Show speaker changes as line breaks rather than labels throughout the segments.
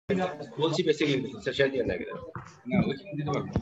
বলছি বেসিক লিখতে শেয়ার দিয়ে না কেন না ওইখানে দিতে পারবো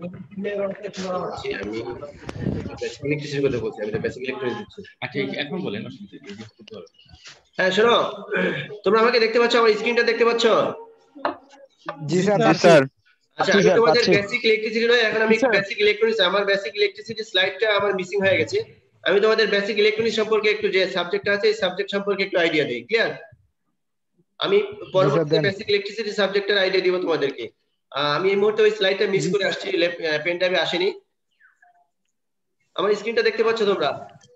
আমি বেসিক ইলেকট্রিসিটির কথা বলছি আমি বেসিক ইলেকট্রনিক্স দিচ্ছি আচ্ছা এখন বলেন হ্যাঁ শোনো তোমরা আমাকে দেখতে পাচ্ছ আমার স্ক্রিনটা দেখতে পাচ্ছ
জি স্যার জি স্যার
আচ্ছা আমি তোমাদের বেসিক ইলেকট্রিসিটি নয় এখন আমি বেসিক ইলেকট্রনিক্স আমার বেসিক ইলেকট্রিসিটি স্লাইডটা আমার মিসিং হয়ে গেছে আমি তোমাদের বেসিক ইলেকট্রনিক্স সম্পর্কে একটু যে সাবজেক্ট আছে এই সাবজেক্ট সম্পর্কে একটু আইডিয়া দেই ক্লিয়ার আমি পরবর্তীতে বেসিক ইলেকট্রিসিটি সাবজেক্টের আইডিয়া দিব তোমাদেরকে আমি এই মুহূর্তে ওই স্লাইডটা মিস করে আসছি পেন টাইমে আসেনি আমার স্ক্রিনটা দেখতে পাচ্ছ তোমরা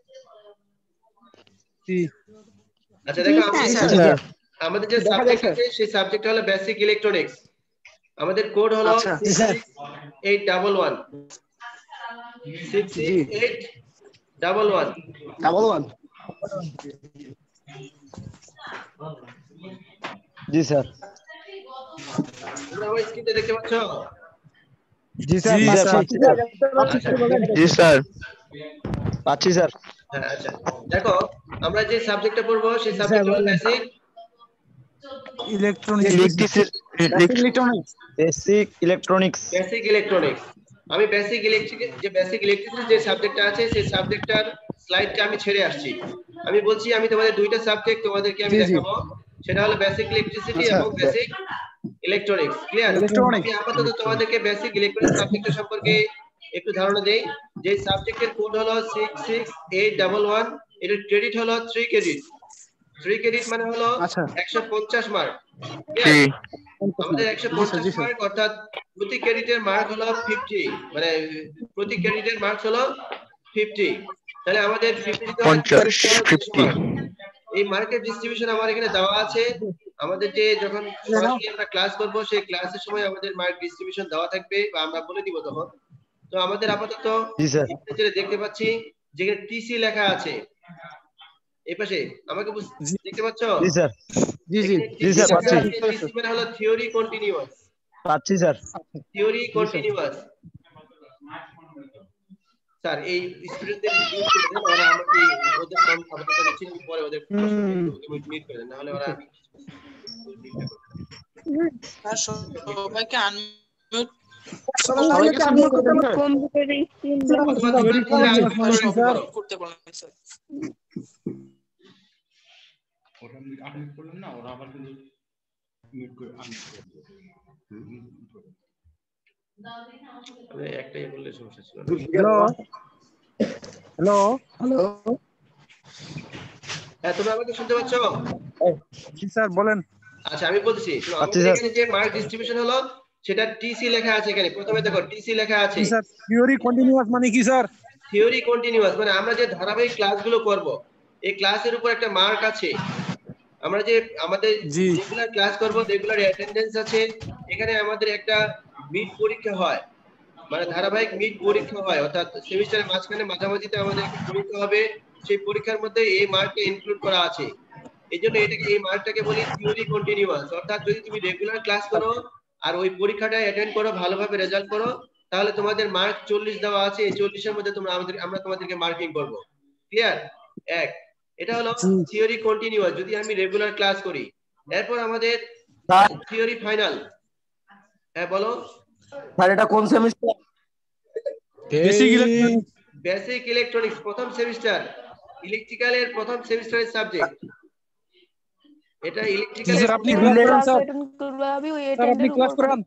আচ্ছা দেখো আমাদের যে সাবজেক্ট আছে সেই সাবজেক্ট হলো বেসিক ইলেকট্রনিক্স আমাদের কোড হলো 6811 6811
জি স্যার
তোমরা আমার স্ক্রিনটা দেখতে পাচ্ছ
জি স্যার জি স্যার পাচ্ছি স্যার
হ্যাঁ আচ্ছা দেখো আমরা যে সাবজেক্টটা পড়বো সেই সাবজেক্ট হলো বেসিক ইলেকট্রনিক্স আমি বেসিক ইলেকট্রিসিটি যে সাবজেক্টটা আছে সেই সাবজেক্টটার স্লাইডটা আমি ছেড়ে আসছি আমি বলছি আমি তোমাদের দুইটা সাবজেক্ট তোমাদেরকে আমি দেখাবো সেটা হলো বেসিক ইলেকট্রিসিটি এবং বেসিক ইলেকট্রনিক্স ক্লিয়ার আমি আপাতত তোমাদেরকে বেসিক ইলেকট্রনিক্স সাবজেক্টের সম্পর্কে একটু ধারণা দেই যে সাবজেক্টের কোড হলো 66811 এর ক্রেডিট হলো 3 ক্রেডিট 3 ক্রেডিট মানে হলো 150 মার্ক আমাদের 150 মার্ক অর্থাৎ প্রতি ক্রেডিটের মার্ক হলো 50 মানে প্রতি ক্রেডিটের মার্ক হলো 50 তাহলে আমাদের 50 এই মার্কেট ডিস্ট্রিবিউশন আমার এখানে দেওয়া আছে আমাদের যে যখন সরাসরি আমরা ক্লাস করব সেই ক্লাসের সময় আমাদের মার্ক ডিস্ট্রিবিউশন দেওয়া থাকবে বা আমরা বলে দিব তখন তো আমাদের আপাতত যেটা দেখতে পাচ্ছি যেখানে টিসি লেখা আছে এই পাশে আমাকে দেখতে পাচ্ছ
জি স্যার জি জি জি স্যার পাচ্ছি
টিসি মানে হলো থিওরি কন্টিনিউয়াস
পাচ্ছি স্যার
থিওরি কন্টিনিউয়াস স্যার এই স্টুডেন্টদের মিউট করে দেন ওরা আমাকে ওদের নাম আপাতত নিচে পরে ওদের প্রশ্ন মিউট করে দেন না হলে ওরা আমি
সবাইকে আনমিউট
সবাইকে আনমিউট করতে হবে কম্পিউটারে স্ক্রিন
করতে বলেন স্যার
ওটা আপনি করলেন না ওরা আবার কিন্তু মিউট করে আনমিউট করে আমি একটাই বললে সমস্যা ছিল
হ্যালো হ্যালো হ্যালো
হ্যাঁ তোমরা আমাকে শুনতে পাচ্ছ
জি স্যার বলেন
আচ্ছা আমি বলছি আমাদের এখানে যে মার্ক ডিস্ট্রিবিউশন হলো সেটা টিসি লেখা আছে এখানে প্রথমে দেখো টিসি লেখা আছে
স্যার থিওরি কন্টিনিউয়াস মানে কি স্যার
থিওরি কন্টিনিউয়াস মানে আমরা যে ধারাবাহিক ক্লাসগুলো করব এই ক্লাসের উপর একটা মার্ক আছে আমরা যে আমাদের রেগুলার ক্লাস করব রেগুলার অ্যাটেন্ডেন্স আছে এখানে আমাদের একটা মিড পরীক্ষা হয় মানে ধারাবাহিক মিড পরীক্ষা হয় অর্থাৎ সেমিস্টারের মাঝখানে মাঝামাঝিতে আমাদের একটা পরীক্ষা হবে সেই পরীক্ষার মধ্যে এই মার্কটা ইনক্লুড করা আছে এইজন্য এটাকে এই মার্কটাকে বলি থিওরি কন্টিনিউয়াস অর্থাৎ যদি তুমি রেগুলার ক্লাস করো আর ওই পরীক্ষাটা অ্যাটেন্ড করো ভালোভাবে রেজাল্ট করো তাহলে তোমাদের মার্ক 40 দেওয়া আছে এই 40 এর মধ্যে আমরা তোমাদেরকে মার্কিং করব ক্লিয়ার এক এটা হলো থিওরি কন্টিনিউয়াস যদি আমি রেগুলার ক্লাস করি এরপর আমাদের থিওরি ফাইনাল হ্যাঁ বলো
স্যার এটা কোন সেমিস্টার
বেসিক ইলেকট্রনিক্স প্রথম সেমিস্টার ইলেকট্রিক্যালের প্রথম সেমিস্টারের সাবজেক্ট এটা ইলেকট্রিক্যাল
স্যার আপনি ক্লাস করান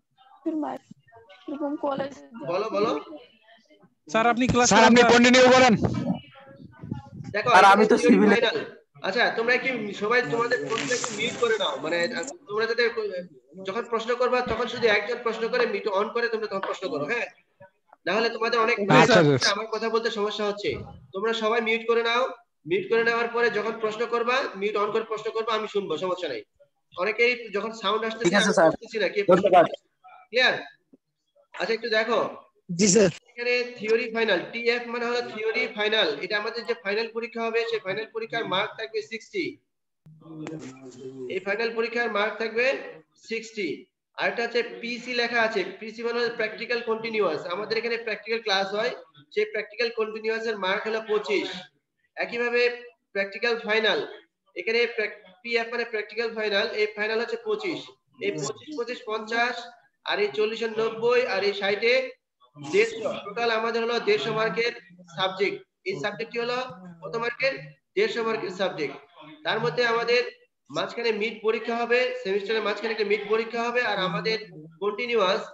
বলো বলো
স্যার আপনি ক্লাস স্যার আপনি কন্টিনিউ করেন
দেখো আর আমি তো সিভিল ফাইনাল আচ্ছা তোমরা কি সবাই তোমাদের ফোনটা একটু মিউট করে নাও মানে তোমরা যাতে যখন প্রশ্ন করবা তখন শুধু একজন প্রশ্ন করে মিউট অন করে তোমরা তখন প্রশ্ন করো হ্যাঁ না হলে তোমাদের অনেক আমার কথা বলতে সমস্যা হচ্ছে তোমরা সবাই মিউট করে নাও মিউট করে নেওয়ার পরে যখন প্রশ্ন করবা মিউট অন করে প্রশ্ন করবা আমি শুনবো সমস্যা নাই অনেকেই যখন সাউন্ড আসছে ঠিক আছে স্যার বুঝতেছি না কি ক্লিয়ার আচ্ছা একটু দেখো
জি স্যার
এখানে থিওরি ফাইনাল টিএফ মানে হলো থিওরি ফাইনাল এটা আমাদের যে ফাইনাল পরীক্ষা হবে সেই ফাইনাল পরীক্ষার মার্ক থাকবে 60 এই ফাইনাল পরীক্ষার মার্ক থাকবে 60 আর এটা হচ্ছে পিসি লেখা আছে পিসি মানে প্র্যাকটিক্যাল কন্টিনিউয়াস আমাদের এখানে প্র্যাকটিক্যাল ক্লাস হয় সেই প্র্যাকটিক্যাল কন্টিনিউয়াস এর মার্ক হলো 25 একই ভাবে প্র্যাকটিক্যাল ফাইনাল এখানে পিএফ মানে প্র্যাকটিক্যাল ফাইনাল এই ফাইনাল হচ্ছে 25 এই 25 25 50 আর এই 40 90 আর এই 60 150 টোটাল আমাদের হলো 150 মার্কের সাবজেক্ট। এই সাবজেক্টটি হলো কত মার্কের? 150 মার্কের সাবজেক্ট। তার মধ্যে আমাদের মাঝখানে মিড পরীক্ষা হবে, সেমিস্টারের মাঝখানে একটা মিড পরীক্ষা হবে, আর আমাদের কন্টিনিউয়াস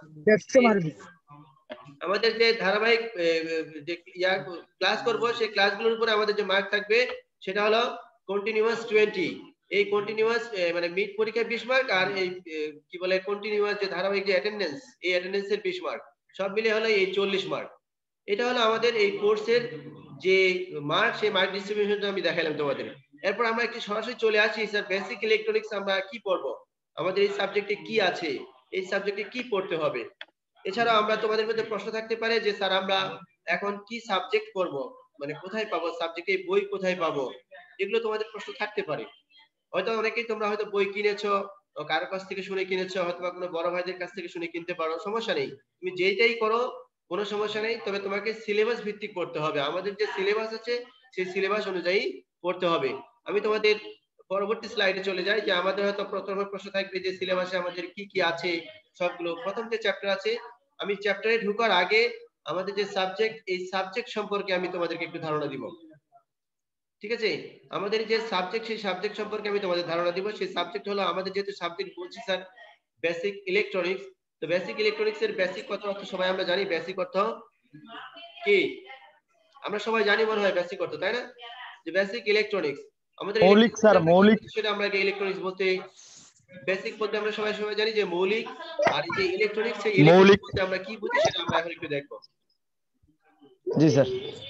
আমাদের যে ধারাবাহিক যে ক্লাস করব সেই ক্লাসগুলোর উপরে আমাদের যে মার্ক থাকবে সেটা হলো কন্টিনিউয়াস 20। এই কন্টিনিউয়াস মানে মিড পরীক্ষায় 20 মার্ক, আর এই কি বলে কন্টিনিউয়াস যে ধারাবাহিক যে অ্যাটেন্ডেন্স, এই অ্যাটেন্ডেন্সের 20 মার্ক, সব মিলে হলো এই 40 মার্ক। এটা হলো আমাদের এই কোর্সের যে মার্ক, সেই মার্ক ডিস্ট্রিবিউশনটা আমি দেখালাম তোমাদের। এরপর আমরা একটু সরাসরি চলে আসি স্যার বেসিক ইলেকট্রনিক্স আমরা কি পড়বো, আমাদের এই সাবজেক্টে কি আছে, এই সাবজেক্টে কি পড়তে হবে। এছাড়াও আমরা তোমাদের মধ্যে প্রশ্ন থাকতে পারে যে স্যার আমরা এখন কি সাবজেক্ট পড়ব, মানে কোথায় পাবো সাবজেক্টে বই, কোথায় পাবো, এগুলো তোমাদের প্রশ্ন থাকতে পারে। হয়তো অনেকেই তোমরা হয়তো বই কিনেছো, কারো কাছ থেকে শুনে কিনেছো, হয়তো কোনো বড় ভাইদের কাছ থেকে শুনে কিনতে পারো, সমস্যা নেই, তুমি যেইটাই করো কোনো সমস্যা নেই। তবে তোমাকে সিলেবাস ভিত্তিক পড়তে হবে, আমাদের যে সিলেবাস আছে সেই সিলেবাস অনুযায়ী পড়তে হবে। আমি তোমাদের পরবর্তী স্লাইডে চলে যাই যে আমাদের হয়তো প্রথমে প্রশ্ন থাকবে যে সিলেবাসে আমাদের কি কি আছে সবগুলো। প্রথম যে চ্যাপ্টার আছে, আমি চ্যাপ্টারে ঢোকার আগে আমাদের যে সাবজেক্ট, এই সাবজেক্ট সম্পর্কে আমি তোমাদেরকে একটু ধারণা দিব, ঠিক আছে? আমাদের যে সাবজেক্ট, সেই সাবজেক্ট সম্পর্কে আমি তোমাদের ধারণা দিব। সেই সাবজেক্ট হলো আমাদের যেহেতু সাবজেক্ট বলছি স্যার বেসিক ইলেকট্রনিক্স, তো বেসিক ইলেকট্রনিক্স এর বেসিক কত অর্থ সবাই আমরা জানি। বেসিক অর্থ কি আমরা সবাই জানি মনে হয়, বেসিক অর্থ, তাই না? যে বেসিক ইলেকট্রনিক্স আমাদের
মৌলিক স্যার, মৌলিক,
সেটা আমরা ইলেকট্রনিক্স বলতে বেসিক বলতে আমরা সবাই জানি যে মৌলিক, আর এই যে ইলেকট্রনিক্স, সেই ইলেকট্রনিক্স বলতে আমরা কি বুঝি সেটা আমরা এখন একটু দেখব।
জি স্যার।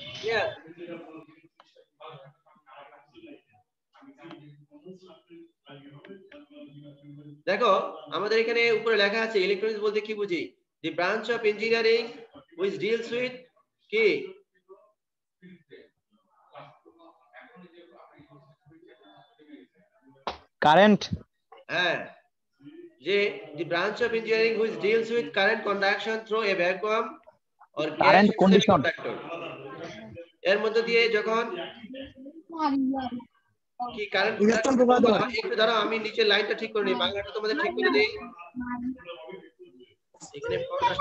দেখো আমাদের এখানে উপরে লেখা আছে ইলেকট্রনিক্স বলতে কি বুঝি, the branch of engineering which deals with কি
কারেন্ট,
হ্যাঁ, যে the branch of engineering which deals with current conduction through a vacuum or gas semiconductor. এর মধ্যে দিয়ে যখন কি কারেন্ট একটু দাঁড়াও, আমি নিচের লাইনটা ঠিক করে নিই, বাংলাটা তোমাদের ঠিক করে দেই। এখানে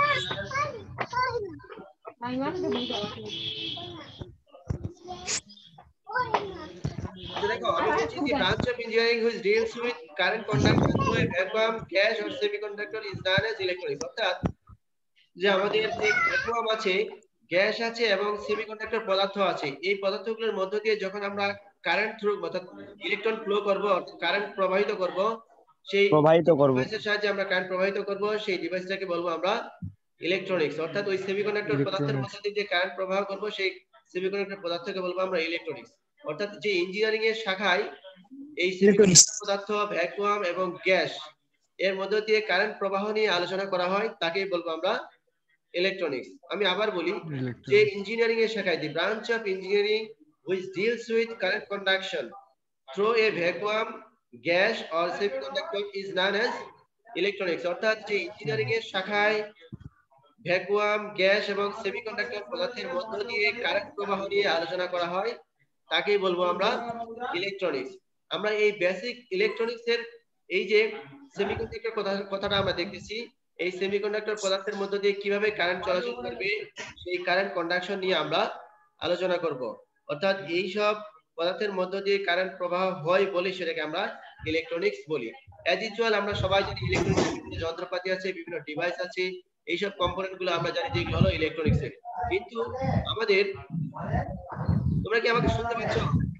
দেখো আমি বলছি যে branch of engineering which deals with current conduction through a vacuum gas or semiconductor is known as electronics. অর্থাৎ যে আমাদের যে ভ্যাকুয়াম আছে, গ্যাস আছে এবং সেমিকন্ডাক্টর পদার্থ আছে, এই পদার্থগুলোর মধ্য দিয়ে যখন আমরা কারেন্ট থ্রু অর্থাৎ ইলেকট্রন ফ্লো করব, কারেন্ট প্রবাহিত করব, সেই ডিভাইসের সাহায্যে আমরা কারেন্ট প্রবাহিত করব, সেই ডিভাইসটাকে বলবো আমরা ইলেকট্রনিক্স। অর্থাৎ ওই সেমিকন্ডাক্টর পদার্থের মধ্য দিয়ে যে কারেন্ট প্রবাহ করব, সেই সেমিকন্ডাক্টর পদার্থকে বলবো আমরা ইলেকট্রনিক্স। অর্থাৎ যে ইঞ্জিনিয়ারিং এর শাখায় এই সেমিকন্ডাক্টর পদার্থ, ভ্যাকুয়াম এবং গ্যাস এর মধ্য দিয়ে কারেন্ট প্রবাহ নিয়ে আলোচনা করা হয়, তাকেই বলবো আমরা ইলেকট্রনিক্স। আমি আবার বলি যে ইঞ্জিনিয়ারিং এর শাখায় the branch of engineering which deals with current conduction through a vacuum gas or semiconductor is known as electronics। অর্থাৎ যে ইঞ্জিনিয়ারিং এর শাখায় ভ্যাকুয়াম, গ্যাস এবং সেমিকন্ডাক্টর পদার্থের মধ্য দিয়ে কারেন্ট প্রবাহ নিয়ে আলোচনা করা হয়, তাকেই বলবো আমরা ইলেকট্রনিক্স। আমরা এই বেসিক ইলেকট্রনিক্স এর এই যে সেমিকন্ডাক্টর কথাটা আমরা দেখতেছি, এই সেমিকন্ডাক্টর পদার্থের মধ্য দিয়ে কিভাবে কারেন্ট চলাচল করবে, সেই কারেন্ট কন্ডাকশন নিয়ে আমরা আলোচনা করব। অর্থাৎ এই সব পদার্থের মধ্য দিয়ে কারেন্ট প্রবাহ হয় বলে সেটাকে আমরা ইলেকট্রনিক্স বলি। অ্যাজ ইউজুয়াল আমরা সবাই জানি ইলেকট্রনিক্স বিভিন্ন যন্ত্রপাতি আছে, বিভিন্ন ডিভাইস আছে, এইসব কম্পোনেন্ট গুলো আমরা জানি যে এগুলো হলো ইলেকট্রনিক্স এর। কিন্তু আমাদের, তোমরা কি আমাকে শুনতে পাচ্ছ?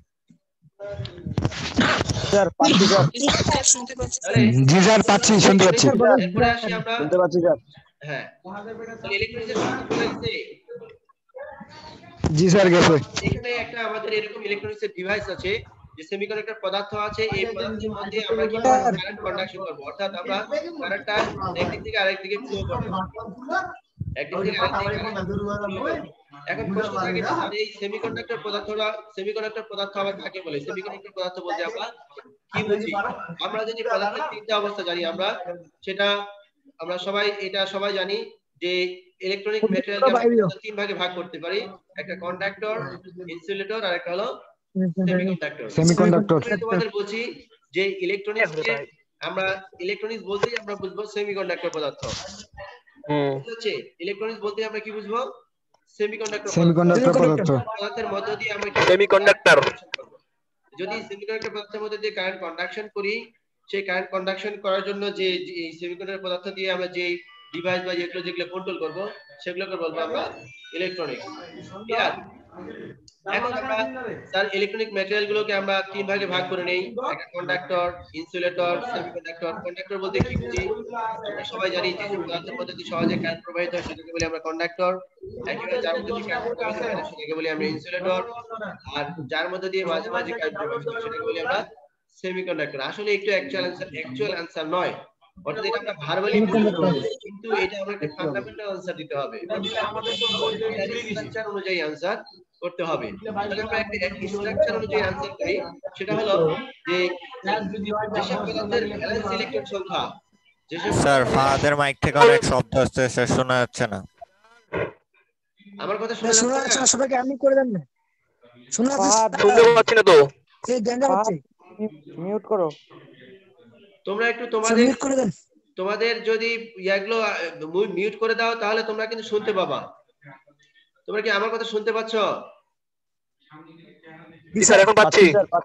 স্যার পাচ্ছি স্যার,
শুনতে পাচ্ছি।
জি স্যার পাচ্ছি, শুনতে পাচ্ছি,
এরপরে আসি আমরা,
শুনতে পাচ্ছি স্যার।
হ্যাঁ, ইলেকট্রনিক্স এর শুরু হয়েছে।
জি স্যার গেছে।
এখানে একটা আমাদের এরকম ইলেকট্রনিক্স এর ডিভাইস আছে, যে সেমিকন্ডাক্টর পদার্থ আছে, এই পদার্থের মধ্যে আমরা কি কারেন্ট কন্ডাকশন করব, অর্থাৎ আমরা কারেন্টটা একদিক থেকে আরেক দিকে ফ্লো করব, একদিক থেকে আরেক দিকে ফ্লো করব। এখন প্রশ্ন থাকে যে এই সেমিকন্ডাক্টর পদার্থ আবার কাকে বলে? সেমিকন্ডাক্টর পদার্থ বলতে আমরা কি বুঝি? আমরা যদি পদার্থের তিনটা অবস্থা জানি, আমরা সেটা আমরা সবাই এটা সবাই জানি যে ইলেকট্রনিক ম্যাটেরিয়ালকে তিন ভাগে ভাগ করতে পারি, একটা কন্ডাক্টর, ইনসুলেটর, আর একটা হলো সেমিকন্ডাক্টর।
সেমিকন্ডাক্টর।
তোমাদের বলছি যে ইলেকট্রনিক্স আমরা ইলেকট্রনিক্স বলতেই আমরা বুঝবো সেমিকন্ডাক্টর পদার্থ। হচ্ছে ইলেকট্রনিক্স বলতে আমরা কি বুঝবো? সেমিকন্ডাক্টর
পদার্থ
পদার্থের মধ্য দিয়ে আমরা
সেমিকন্ডাক্টর।
যদি সেমিকন্ডাক্টর পদার্থের মধ্যে দিয়ে কারেন্ট কন্ডাকশন করি, সেই কারেন্ট কন্ডাকশন করার জন্য যে এই সেমিকন্ডাক্টর পদার্থ দিয়ে আমরা যে ডিভাইস বা যেগুলো কন্ট্রোল করব সেগুলোকে বলবো আমরা ইলেকট্রনিক্স। ক্লিয়ার? এখন আমরা স্যার ইলেকট্রনিক ম্যাটেরিয়াল গুলোকে আমরা তিন ভাগে ভাগ করে নেই, একটা কন্ডাক্টর, ইনসুলেটর, সেমিকন্ডাক্টর। কন্ডাক্টর বলতে কি বুঝি? আমরা সবাই জানি যে পদার্থের মধ্যে দিয়ে সহজে কারেন্ট প্রবাহিত হয় সেটাকে বলি আমরা কন্ডাক্টর। একইভাবে যার মধ্যে দিয়ে কারেন্ট প্রবাহিত হয় না সেটাকে বলি আমরা ইনসুলেটর। আর যার মধ্যে দিয়ে মাঝে মাঝে কারেন্ট প্রবাহিত হয় সেটাকে বলি আমরা সেমিকন্ডাক্টর। আসলে একটু অ্যাকচুয়াল আনসার নয়, অর্থাৎ এটা আমরা ভার্বালি বলবো, কিন্তু এটা আমরা একটা ফান্ডামেন্টাল আনসার দিতে হবে, স্ট্রাকচার অনুযায়ী আনসার করতে হবে। তাহলে আমরা একটা স্ট্রাকচার অনুযায়ী আনসার করি, সেটা হলো যে যেসব পদার্থের ভ্যালেন্স ইলেকট্রন সংখ্যা, যেসব
স্যার ফাহাদের মাইক থেকে অনেক শব্দ আসছে, স্যার শোনা যাচ্ছে না।
আমার কথা শোনা যাচ্ছে না?
সবাইকে আমি করে দেন না, শোনা
শুনতে পাচ্ছি না তো।
এই গেঙ্গা হচ্ছে,
মিউট করো।
তোমরা একটু
মিউট করে দেন।
তোমাদের যদি ইয়াগুলো মিউট করে দাও তাহলে তোমরা কিন্তু শুনতে পাবা। তোমরা কি আমার কথা শুনতে পাচ্ছ?
স্যার এখন পাচ্ছি।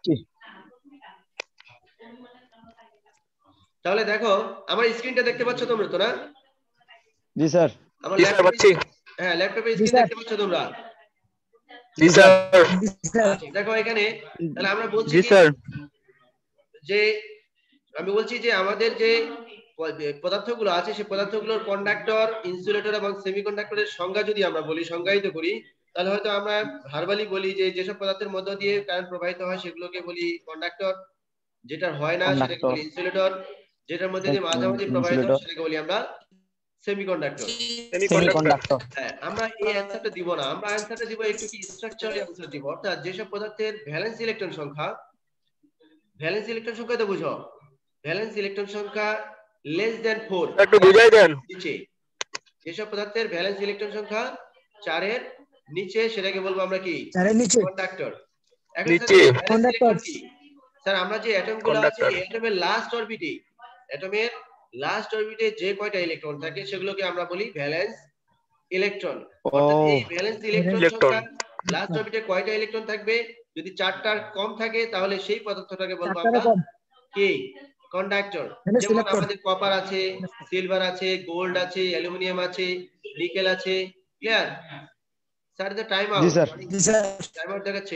তাহলে দেখো আমার স্ক্রিনটা দেখতে পাচ্ছ তোমরা তো না?
জি স্যার।
আমার
জি স্যার পাচ্ছি।
হ্যাঁ, ল্যাপটপে স্ক্রিন দেখতে পাচ্ছ তোমরা?
জি স্যার।
দেখো এখানে তাহলে আমরা বলছি
জি স্যার।
যে আমি বলছি যে আমাদের যে পদার্থগুলো আছে সেই পদার্থগুলোর কন্ডাক্টর, ইনসুলেটর এবং সেমিকন্ডাক্টরের সংজ্ঞা যদি আমরা বলি, সংজ্ঞায়িত করি, তাহলে হয়তো আমরা ভার্বালি বলি যে যেসব পদার্থের মধ্য দিয়ে কারেন্ট প্রবাহিত হয় সেগুলোকে বলি কন্ডাক্টর, যেটা হয় না সেটাকে বলি ইনসুলেটর, যেটার মধ্যে দিয়ে মাঝামাঝি প্রবাহিত হয় সেটাকে বলি আমরা সেমিকন্ডাক্টর। হ্যাঁ, আমরা এই অ্যানসারটা দিব না, আমরা অ্যানসারটা দিব একটু কি স্ট্রাকচারাল অ্যানসার দিব, অর্থাৎ যেসব পদার্থের ভ্যালেন্স ইলেকট্রন সংখ্যা, ভ্যালেন্স ইলেকট্রন সংখ্যা তো বুঝো, ভ্যালেন্স ইলেকট্রন সংখ্যা লেস দ্যান 4,
একটু বুঝাই দেন।
নিচে যেসব পদার্থের ভ্যালেন্স ইলেকট্রন সংখ্যা 4 এর নিচে সেটাকে বলবো আমরা কি?
4 এর নিচে
কন্ডাক্টর। এখন
নিচে
কন্ডাক্টর
কি স্যার? আমরা যে অ্যাটমগুলো আছে, অ্যাটমের লাস্ট অরবিটে যে কয়টা ইলেকট্রন থাকে সেগুলোকে আমরা বলি ভ্যালেন্স ইলেকট্রন। অর্থাৎ এই ভ্যালেন্স ইলেকট্রন সংখ্যা লাস্ট অরবিটে কয়টা ইলেকট্রন থাকবে, যদি 4টার কম থাকে তাহলে সেই পদার্থটাকে বলবো আমরা কি? কন্ডাক্টর। যেমন আমাদের কপার আছে, সিলভার আছে, গোল্ড আছে, অ্যালুমিনিয়াম আছে, নিকেল আছে। Clear? Sir the time out.
জি স্যার।
টাইম আউট দেখাচ্ছে।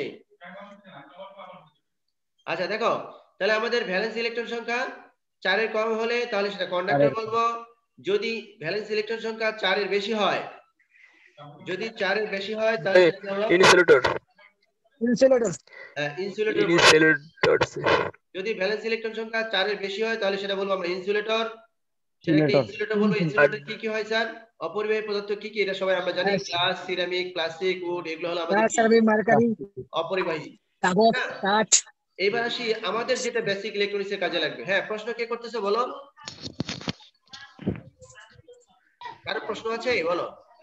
আচ্ছা দেখো, তাহলে আমাদের ভ্যালেন্স ইলেকট্রন সংখ্যা 4 এর কম হলে তাহলে সেটা কন্ডাক্টর বলবো। যদি ভ্যালেন্স ইলেকট্রন সংখ্যা 4 এর বেশি হয়, যদি 4 এর বেশি হয় তাহলে
ইনসুলেটর।
ইনসুলেটর। যদি ভ্যালেন্স ইলেকট্রন সংখ্যা 4 এর বেশি হয় তাহলে সেটা বলবো আমরা ইনসুলেটর। সেটাকে ইনসুলেটর বলবো। ইনসুলেটর কি কি হয় স্যার? অপরিবাহী পদার্থ কি কি? এটা সবাই আমরা জানি, গ্লাস, সিরামিক, প্লাস্টিক, উড, এগুলো হলো আমাদের অপরিবাহী।
কাগজ, কাঠ।
এইবার আসি আমাদের যেটা বেসিক ইলেকট্রনিক্সের কাজে লাগবে। হ্যাঁ, প্রশ্ন কে করতেছে বলো? কারো প্রশ্ন আছে? বলো।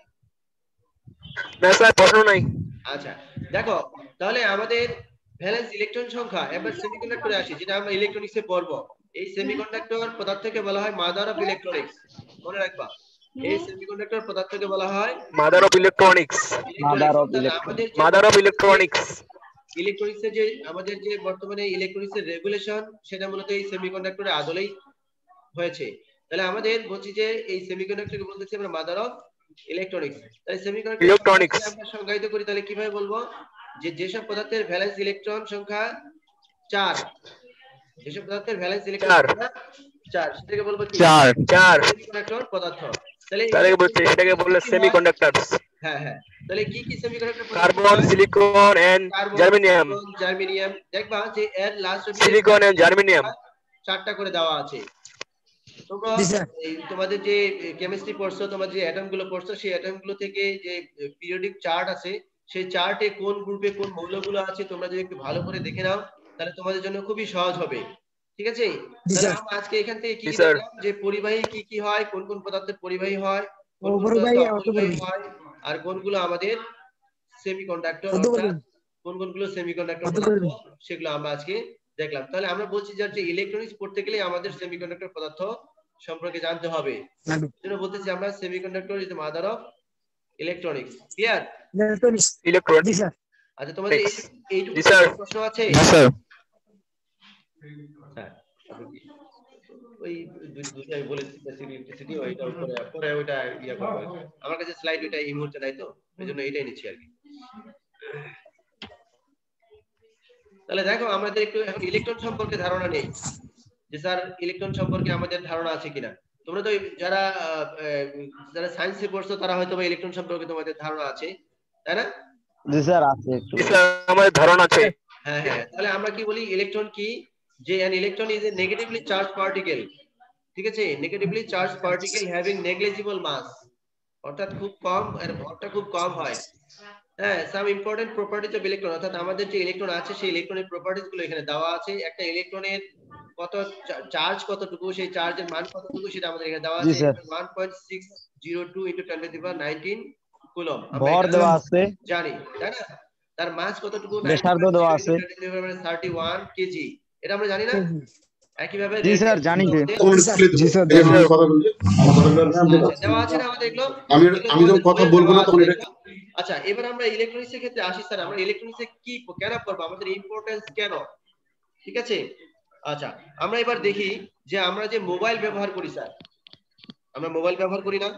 না স্যার, প্রশ্ন নাই।
আচ্ছা দেখো, তাহলে আমাদের ভ্যালেন্স ইলেকট্রন সংখ্যা, এবার সেমিকন্ডাক্টরে আসি, যেটা আমরা ইলেকট্রনিক্সে পড়বো। এই সেমিকন্ডাক্টর পদার্থকে বলা হয় মাদার অফ ইলেকট্রনিক্স। মনে রাখবা, এই সেমিকন্ডাক্টর পদার্থকে বলা হয়
mother of electronics. Mother of electronics.
ইলেকট্রনিক্সের যে আমাদের যে বর্তমানে ইলেকট্রনিক্সের রেগুলেশন, সেটা মূলত এই সেমিকন্ডাক্টরের আদলেই হয়েছে। তাহলে আমাদের বলছি যে এই সেমিকন্ডাক্টরকে বলতেছি আমরা মাদার অফ ইলেকট্রনিক্স। তাহলে সেমিকন্ডাক্টর আমরা সংজ্ঞায়িত করি, তাহলে কিভাবে বলবো? যে যেসব পদার্থের ভ্যালেন্স ইলেকট্রন সংখ্যা 4, যেসব পদার্থের ভ্যালেন্স ইলেকট্রন সংখ্যা 4 সেটাকে বলবো কি?
4
সেমিকন্ডাক্টর পদার্থ। তাহলে
এটাকে বলে সেমিকন্ডাক্টরস।
হ্যাঁ হ্যাঁ, তাহলে কি কি semiconductor?
Carbon, silicon and germanium.
দেখবা যে এর লাস্ট
সিলিকন এন্ড জার্মেনিয়াম
4টা করে দেওয়া আছে। তোমরা তোমাদের যে কেমিস্ট্রি পড়ছো, তোমাদের যে অ্যাটম গুলো পড়ছো, সেই অ্যাটম গুলো থেকে যে পিরিয়ডিক চার্ট আছে, সেই চার্টে কোন গ্রুপে কোন মৌলগুলো আছে তোমরা যদি একটু ভালো করে দেখে নাও তাহলে তোমাদের জন্য খুবই সহজ হবে। ঠিক আছে? তাহলে আমরা আজকে এখান থেকে কি দেখলাম যে পরিবাহী কি কি হয়, কোন কোন পদার্থের পরিবাহী হয়, কোন কোন অপরিবাহী হয়, আর কোনগুলো আমাদের সেমিকন্ডাক্টর, অর্থাৎ কোন কোনগুলো সেমিকন্ডাক্টর পদার্থ, সেগুলো আমরা আজকে দেখলাম। তাহলে আমরা বলছি যে ইলেকট্রনিক্স পড়তে গেলে আমাদের সেমিকন্ডাক্টর পদার্থ সম্পর্কে জানতে হবে। এজন্য বলতেছি আমরা semiconductor is the mother of electronics. Clear?
Electronics.
Electronics.
জি স্যার।
আচ্ছা, তোমাদের এইটুকু
জি স্যার।
প্রশ্ন আছে?
জি স্যার।
হ্যাঁ, ওই দুইটা আমি বলেছি ইলেকট্রিসিটি ওইটা পরে ওইটা ইয়া করব। আমার কাছে স্লাইড ওইটা এই মুহূর্তে নাই তো, এজন্য এটাই নিচ্ছি আর কি। তাহলে দেখো আমাদের একটু এখন ইলেকট্রন সম্পর্কে ধারণা নেই যে স্যার ইলেকট্রন সম্পর্কে আমাদের ধারণা আছে কিনা। তোমরা তো যারা যারা সায়েন্সে পড়ছো তারা হয়তো বা ইলেকট্রন সম্পর্কে তোমাদের ধারণা আছে, তাই না?
জি স্যার আছে একটু।
জি স্যার, আমাদের ধারণা আছে।
হ্যাঁ হ্যাঁ, তাহলে আমরা কি বলি ইলেকট্রন কি, যে an electron is a negatively charged particle, ঠিক আছে, negatively charged particle having negligible mass, অর্থাৎ খুব কম, এর ভরটা খুব কম হয়। হ্যাঁ, some important properties of electron, অর্থাৎ আমাদের যে ইলেকট্রন আছে সেই ইলেকট্রনের প্রপার্টিজ গুলো এখানে দেওয়া আছে। একটা ইলেকট্রনের কত চার্জ কতটুকু, সেই চার্জের মান কতটুকু সেটা আমাদের এখানে দেওয়া আছে। 1.602 × 10⁻19 কুলম্ব
ভর দেওয়া আছে,
জানি, তাই না? তার মাস কতটুকু,
ব্যাসার্ধ দেওয়া আছে
31 কেজি, এটা আমরা জানি না? একইভাবে
জি স্যার জানি যে।
জি স্যার কথা বলছি
দেওয়া আছে না আমাদের এগুলো।
আমি যখন কথা বলবো না তখন এটা।
আচ্ছা, এবার আমরা ইলেকট্রনিক্সের ক্ষেত্রে আসি। স্যার আমরা ইলেকট্রনিক্সে কি কেন করব, আমাদের ইম্পর্টেন্স কেন, ঠিক আছে? আচ্ছা, আমরা এবার দেখি যে আমরা যে মোবাইল ব্যবহার করি, স্যার আমরা মোবাইল ব্যবহার করি না?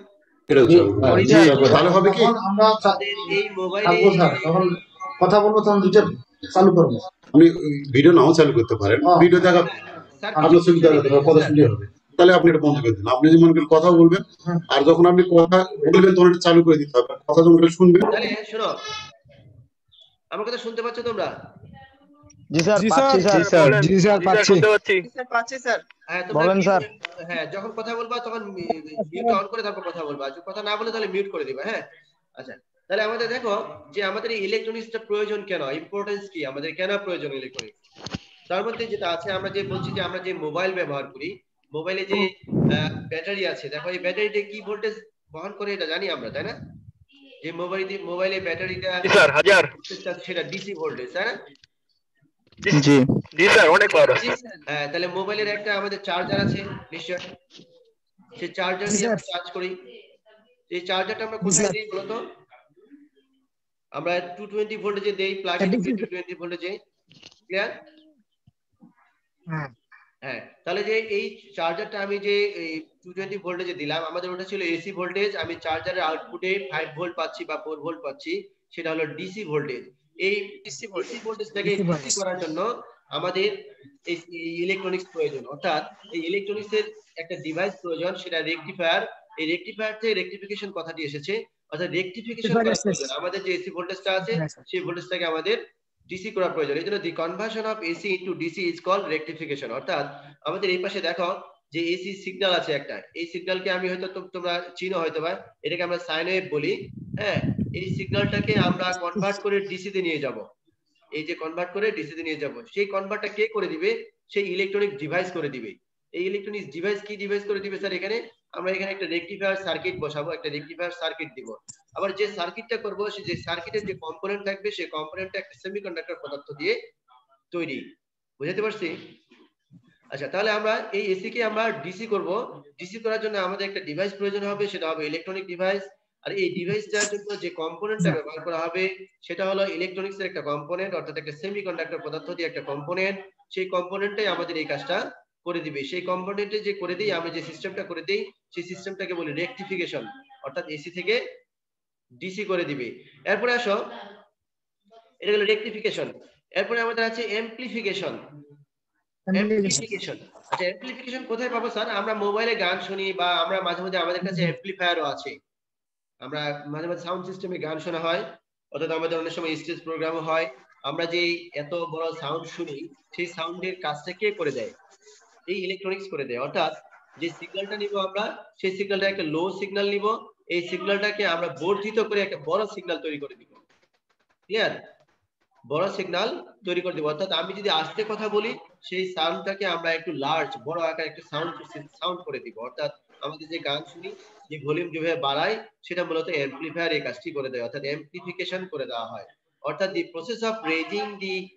তাহলে হবে কি আমরা
এই মোবাইলে
তখন কথা বলবো, তখন দুইটা চালু করবো। আপনি ভিডিও নাও চালু করতে পারেন, ভিডিও দেখা আপনার সুবিধা হবে, কথা শুনতে হবে। তাহলে আপনি এটা বন্ধ করে দিন। আপনি যে মনে করেন কথা বলবেন, আর যখন আপনি কথা বলবেন তখন এটা চালু করে দিতে হবে। কথা যখন শুনবেন।
তাহলে শোনো, আমার কথা শুনতে পাচ্ছ তোমরা?
জি স্যার পাচ্ছি স্যার।
জি স্যার পাচ্ছি। শুনতে পাচ্ছি।
স্যার পাচ্ছি স্যার।
হ্যাঁ, তোমরা
বলেন স্যার।
হ্যাঁ, যখন কথা বলবা তখন মিউট অন করে তারপর কথা বলবা, যদি কথা না বলে তাহলে মিউট করে দিবা। হ্যাঁ, আচ্ছা, তাহলে আমাদের দেখো যে আমাদের এই ইলেকট্রনিক্সটা প্রয়োজন কেন, ইম্পর্টেন্স কি, আমাদের কেন প্রয়োজন ইলেকট্রনিক্স। তার মধ্যে যেটা আছে, আমরা যে বলছি যে আমরা যে মোবাইল ব্যবহার করি, মোবাইলে যে ব্যাটারি আছে, দেখো এই ব্যাটারিতে কি ভোল্টেজ বহন করে এটা জানি আমরা, তাই না? যে মোবাইলে ব্যাটারিটা
জি স্যার, হাজার।
সেটা ডিসি ভোল্টেজ, তাই না?
জি
জি স্যার, অনেক বড়।
হ্যাঁ, তাহলে মোবাইলের একটা আমাদের চার্জার আছে নিশ্চয়, সেই চার্জার দিয়ে আমরা চার্জ করি। এই চার্জারটা আমরা কোথায় দিই বলতো? আমরা 220 ভোল্টেজে দেই, প্লাগ ইন 220 ভোল্টেজে। ক্লিয়ার? হ্যাঁ, তাহলে যে এই চার্জারটা আমি যে 220 ভোল্টেজে দিলাম, আমাদের ওটা ছিল এসি ভোল্টেজ, আমি চার্জারের আউটপুটে 5 ভোল্ট পাচ্ছি বা 4 ভোল্ট পাচ্ছি, সেটা হলো ডিসি ভোল্টেজ। এই ডিসি ভোল্টেজটাকে ডিসি করার জন্য আমাদের এই ইলেকট্রনিক্স প্রয়োজন, অর্থাৎ এই ইলেকট্রনিক্সের একটা ডিভাইস প্রয়োজন, সেটা রেকটিফায়ার। এই রেকটিফায়ার থেকে রেকটিফিকেশন কথাটি এসেছে, অর্থাৎ রেকটিফিকেশন করার প্রয়োজন। আমাদের যে এসি ভোল্টেজটা আছে সেই ভোল্টেজটাকে আমাদের ডিসি করা প্রয়োজন। এই জন্য the conversion of AC into DC is called rectification. অর্থাৎ আমাদের এই পাশে দেখো যে এসি সিগন্যাল আছে একটা, এই সিগন্যালকে আমি হয়তো তোমরা চিনো হয়তো বা, এটাকে আমরা সাইন ওয়েভ বলি। হ্যাঁ, এই সিগন্যালটাকে আমরা কনভার্ট করে ডিসি তে নিয়ে যাব। এই যে কনভার্ট করে ডিসি তে নিয়ে যাব, সেই কনভার্টটা কে করে দিবে? সেই ইলেকট্রনিক ডিভাইস করে দিবে। এই ইলেকট্রনিক ডিভাইস কি ডিভাইস করে দিবে স্যার? এখানে আমরা এখানে একটা রেকটিফায়ার সার্কিট বসাবো, একটা রেকটিফায়ার সার্কিট দিব। আবার যে সার্কিটটা করব, সেই যে সার্কিটের যে কম্পোনেন্ট থাকবে, সেই কম্পোনেন্টটা একটা সেমিকন্ডাক্টর পদার্থ দিয়ে তৈরি। বুঝতে পারছি? আচ্ছা, তাহলে আমরা এই এসি কে আমরা ডিসি করব। ডিসি করার জন্য আমাদের একটা ডিভাইস প্রয়োজন হবে, সেটা হবে ইলেকট্রনিক ডিভাইস। আর এই ডিভাইসটার জন্য যে কম্পোনেন্টটা ব্যবহার করা হবে সেটা হলো ইলেকট্রনিক্স এর একটা কম্পোনেন্ট, অর্থাৎ একটা সেমিকন্ডাক্টর পদার্থ দিয়ে একটা কম্পোনেন্ট। সেই কম্পোনেন্টটাই আমাদের এই কাজটা করে দিবে। সেই কম্পোনেন্টে যে করে দিই, আমরা যে সিস্টেমটা করে দিই, সেই সিস্টেমটাকে বলি রেকটিফিকেশন, অর্থাৎ এসি থেকে ডিসি করে দিবে। এরপরে আসো, এটা হলো রেকটিফিকেশন। এরপরে আমাদের আছে অ্যামপ্লিফিকেশন। অ্যামপ্লিফিকেশন, আচ্ছা অ্যামপ্লিফিকেশন কোথায় পাবো স্যার? আমরা মোবাইলে গান শুনি, বা আমরা মাঝে মাঝে আমাদের কাছে অ্যামপ্লিফায়ারও আছে, আমরা মাঝে মাঝে সাউন্ড সিস্টেমে গান শোনা হয়, অর্থাৎ আমাদের অনেক সময় স্টেজ প্রোগ্রামও হয়। আমরা যে এত বড় সাউন্ড শুনি, সেই সাউন্ডের কাজটা কে করে দেয়? এই ইলেকট্রনিক্স করে দেয়। অর্থাৎ যে সিগন্যালটা নিব আমরা, সেই সিগন্যালটা একটা লো সিগন্যাল নিব, এই সিগন্যালটাকে আমরা বর্ধিত করে একটা বড় সিগন্যাল তৈরি করে দিব। ক্লিয়ার? বড় সিগন্যাল তৈরি করে দিব। অর্থাৎ আমি যদি আস্তে কথা বলি, সেই সাউন্ডটাকে আমরা একটু লার্জ, বড় আকার একটা সাউন্ড করে দিব। অর্থাৎ আমাদের যে গান শুনি, যে ভলিউম যেভাবে বাড়ায়, সেটা মূলত অ্যামপ্লিফায়ার এই কাজটি করে দেয়, অর্থাৎ অ্যামপ্লিফিকেশন করে দেওয়া হয়। অর্থাৎ the process of raising the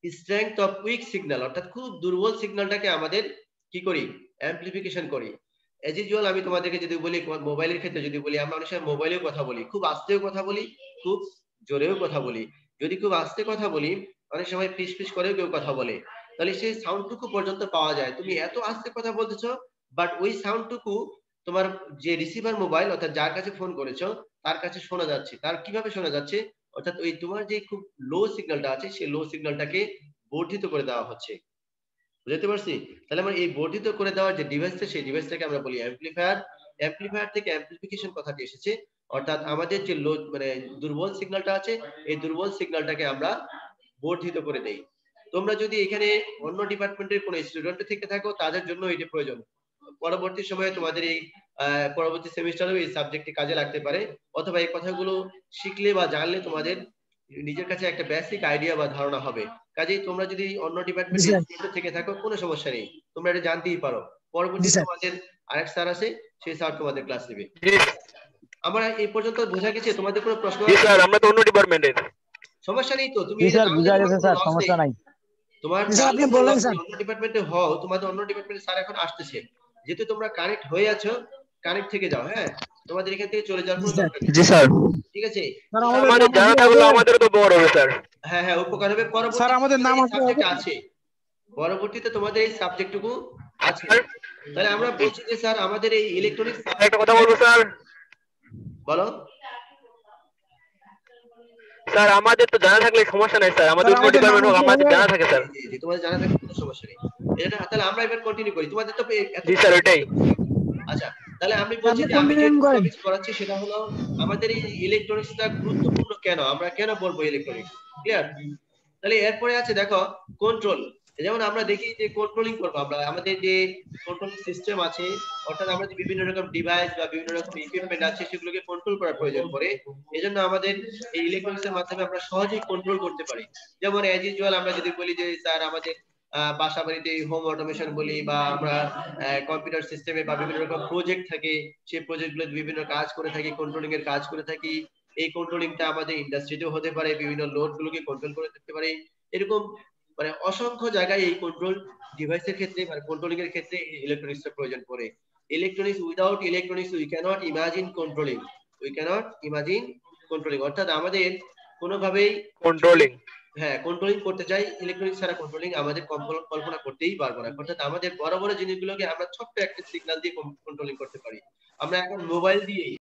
strength of weak signal, অর্থাৎ খুব দুর্বল সিগন্যালটাকে আমাদের কি করি, অ্যাম্পলিফিকেশন করি। এজ ইউজুয়াল আমি তোমাদেরকে যদি বলি, মোবাইলের ক্ষেত্রে যদি বলি, আমরা অনেক সময় মোবাইলেও কথা বলি, খুব আস্তেও কথা বলি, খুব জোরেও কথা বলি। যদি খুব আস্তে কথা বলি, অনেক সময় ফিস ফিস করেও কেউ কথা বলে, তাহলে সেই সাউন্ডটুকু পর্যন্ত পাওয়া যায়। তুমি এত আস্তে কথা বলতেছো, বাট ওই সাউন্ডটুকু তোমার যে রিসিভার মোবাইল, অর্থাৎ যার কাছে ফোন করেছো তার কাছে শোনা যাচ্ছে। তার কিভাবে শোনা যাচ্ছে, অর্থাৎ ওই তোমার যে খুব লো সিগন্যালটা আছে, সেই লো সিগন্যালটাকে বর্ধিত করে দেওয়া হচ্ছে। বুঝতে পারছি? তাহলে আমরা এই বর্ধিত করে দেওয়ার যে ডিভাইসটা, সেই ডিভাইসটাকে আমরা বলি অ্যাম্পলিফায়ার। অ্যাম্পলিফায়ার থেকে অ্যাম্পলিফিকেশন কথাটি এসেছে, অর্থাৎ আমাদের যে লো মানে দুর্বল সিগন্যালটা আছে, এই দুর্বল সিগন্যালটাকে আমরা বর্ধিত করে দেই। তোমরা যদি এখানে অন্য ডিপার্টমেন্টের কোনো স্টুডেন্ট থেকে থাকো, তাদের জন্য এটা প্রয়োজন। পরবর্তী সময়ে তোমাদের এই পরবর্তী সেমিস্টারেও এই সাবজেক্টটি কাজে লাগতে পারে, অথবা এই কথাগুলো শিখলে বা জানলে তোমাদের নিজের কাছে একটা বেসিক আইডিয়া বা ধারণা হবে। কাজেই তোমরা যদি অন্য ডিপার্টমেন্টে থেকে থাকো, কোনো সমস্যা নেই, তোমরা এটা জানতেই পারো। পরবর্তী তোমাদের আরেক স্যার আছে, সেই স্যার তোমাদের ক্লাস নেবে। আমরা এই পর্যন্ত বোঝা গেছে? তোমাদের কোনো প্রশ্ন আছে?
স্যার আমরা তো অন্য ডিপার্টমেন্টের।
সমস্যা নেই তো, তুমি
স্যার বুঝা গেছে স্যার, সমস্যা নাই।
তোমার
আপনি বললেন স্যার
অন্য ডিপার্টমেন্টে হও, তোমাদের অন্য ডিপার্টমেন্টে স্যার এখন আসতেছে, যেহেতু তোমরা কানেক্ট হয়ে আছো, কানেক্ট থেকে যাও। হ্যাঁ, তোমাদের এখান থেকে চলে যাওয়ার কোনো দরকার নেই।
জি স্যার।
ঠিক আছে,
আমাদের জানা থাকলে আমাদের তো বড় হবে স্যার।
হ্যাঁ হ্যাঁ, উপকার হবে। পরবর্তী
স্যার আমাদের নাম
সাবজেক্ট আছে, পরবর্তীতে তোমাদের এই সাবজেক্টটুকু আছে। তাহলে আমরা বলছি যে স্যার আমাদের এই ইলেকট্রনিক্স
একটা কথা বলবো স্যার।
বলো
স্যার, আমাদের তো জানা থাকলে সমস্যা নাই স্যার, আমাদের অন্য ডিপার্টমেন্ট হোক, আমাদের জানা থাকে স্যার।
জি, তোমাদের জানা থাকলে কোনো সমস্যা নেই। এটা তাহলে আমরা এবার কন্টিনিউ করি, তোমাদের তো
জি স্যার, ওইটাই।
আচ্ছা, তাহলে আমি বলছি যে আমি যে টপিক করাচ্ছি সেটা হলো আমাদের এই ইলেকট্রনিক্সটা গুরুত্বপূর্ণ কেন, আমরা কেন বলবো ইলেকট্রনিক্স। ক্লিয়ার? তাহলে এরপরে আছে দেখো কন্ট্রোল। যেমন আমরা দেখি যে কন্ট্রোলিং করবো আমরা, আমাদের যে কন্ট্রোলিং সিস্টেম আছে, অর্থাৎ আমাদের বিভিন্ন রকম ডিভাইস বা বিভিন্ন রকম ইকুইপমেন্ট আছে, সেগুলোকে কন্ট্রোল করার প্রয়োজন পড়ে। এজন্য আমাদের এই ইলেকট্রনিক্সের মাধ্যমে আমরা সহজেই কন্ট্রোল করতে পারি। যেমন অ্যাজ ইউজুয়াল আমরা যদি বলি যে স্যার আমাদের বাসা বাড়িতে হোম অটোমেশন বলি, বা আমরা কম্পিউটার সিস্টেমে বা বিভিন্ন রকম প্রজেক্ট থাকে, সেই প্রজেক্টগুলো বিভিন্ন কাজ করে থাকি, কন্ট্রোলিং এর কাজ করে থাকি। এই কন্ট্রোলিংটা আমাদের ইন্ডাস্ট্রিতেও হতে পারে, বিভিন্ন লোড গুলোকে কন্ট্রোল করে থাকতে পারে। এরকম মানে অসংখ্য জায়গায় এই কন্ট্রোল ডিভাইসের ক্ষেত্রে মানে কন্ট্রোলিং এর ক্ষেত্রে ইলেকট্রনিক্সের প্রয়োজন পড়ে। Electronics, without electronics we can't imagine controlling, we can't imagine controlling, অর্থাৎ আমাদের কোনোভাবেই
কন্ট্রোলিং,
হ্যাঁ কন্ট্রোলিং করতে চাই, ইলেকট্রনিক্স ছাড়া কন্ট্রোলিং আমাদের কল্পনা করতেই পারবো না। অর্থাৎ আমাদের বড় বড় জিনিসগুলোকে আমরা ছোট্ট একটা সিগন্যাল দিয়ে কন্ট্রোলিং করতে পারি। আমরা এখন মোবাইল দিয়ে